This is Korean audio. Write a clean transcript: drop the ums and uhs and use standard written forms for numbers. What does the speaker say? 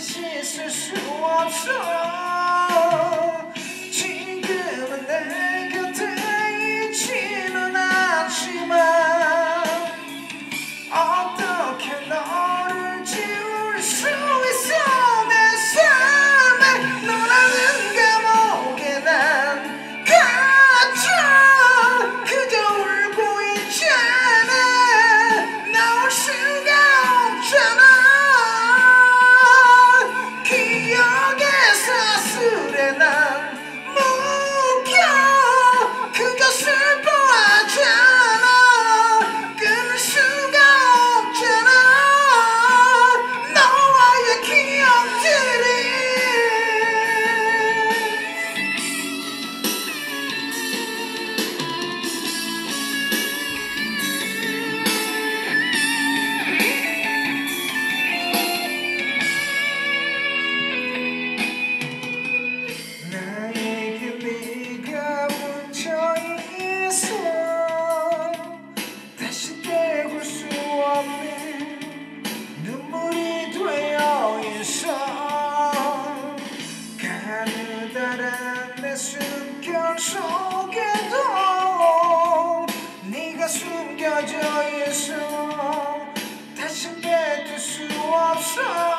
다시 쓸 수 없어. 지금은 내 곁에 있지는 않지만 어떻게 너를 지울 수 있어. 내 삶에 너라는 감옥에 난 갇혀 그저 울고 있잖아. 나올 수가 없잖아. 기억의 사슬에 난 묶여 그저 슬퍼하잖아. 끊을 수가 없잖아. 너와의 기억들이. 나에게 네가 묻혀있어. 다시 떼볼 수 없는 눈물이 되어있어. 가느다란 내 숨결 속에도 네가 숨겨져 있어. 다시 뱉을 수 없어.